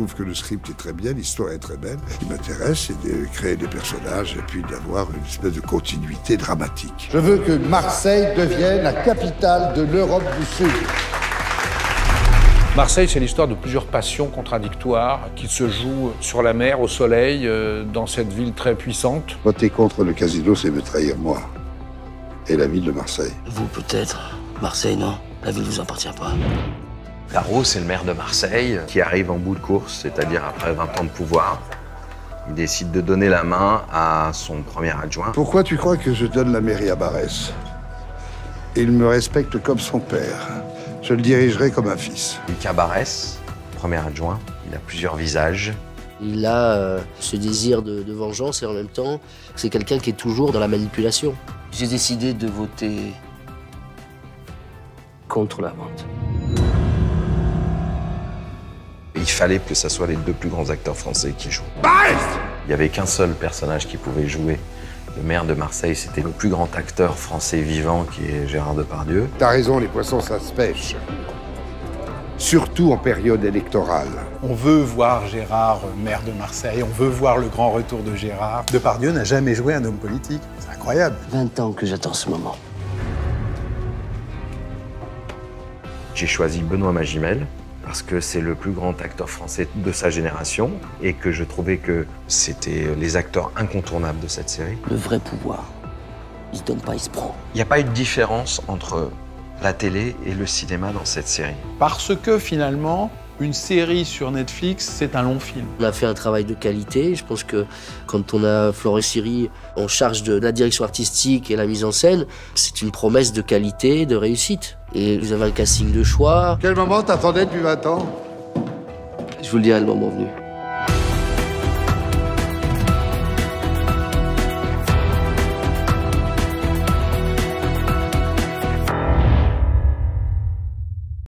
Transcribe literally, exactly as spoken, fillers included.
trouve que le script est très bien, l'histoire est très belle. Ce qui m'intéresse, c'est de créer des personnages et puis d'avoir une espèce de continuité dramatique. Je veux que Marseille devienne la capitale de l'Europe du Sud. Marseille, c'est l'histoire de plusieurs passions contradictoires qui se jouent sur la mer, au soleil, euh, dans cette ville très puissante. Voter contre le casino, c'est me trahir moi et la ville de Marseille. Vous, peut-être. Marseille, non. La ville ne vous appartient pas. Garot, c'est le maire de Marseille qui arrive en bout de course, c'est-à-dire après vingt ans de pouvoir. Il décide de donner la main à son premier adjoint. Pourquoi tu crois que je donne la mairie à Barès? Il me respecte comme son père. Je le dirigerai comme un fils. Lucas Barès, premier adjoint, il a plusieurs visages. Il a euh, ce désir de, de vengeance et en même temps, c'est quelqu'un qui est toujours dans la manipulation. J'ai décidé de voter contre la vente. Il fallait que ce soit les deux plus grands acteurs français qui jouent. Barès! Il n'y avait qu'un seul personnage qui pouvait jouer. Le maire de Marseille, c'était le plus grand acteur français vivant qui est Gérard Depardieu. T'as raison, les poissons, ça se pêche. Surtout en période électorale. On veut voir Gérard, maire de Marseille, on veut voir le grand retour de Gérard. Depardieu n'a jamais joué un homme politique, c'est incroyable. vingt ans que j'attends ce moment. J'ai choisi Benoît Magimel parce que c'est le plus grand acteur français de sa génération et que je trouvais que c'était les acteurs incontournables de cette série. Le vrai pouvoir, il se donne pas, il se prend. Il n'y a pas eu de différence entre la télé et le cinéma dans cette série. Parce que finalement, une série sur Netflix, c'est un long film. On a fait un travail de qualité. Je pense que quand on a Florent Siri en charge de la direction artistique et la mise en scène, c'est une promesse de qualité, de réussite. Et vous avez un casting de choix. Quel moment t'attendais depuis vingt ans? Je vous le dirai le moment venu.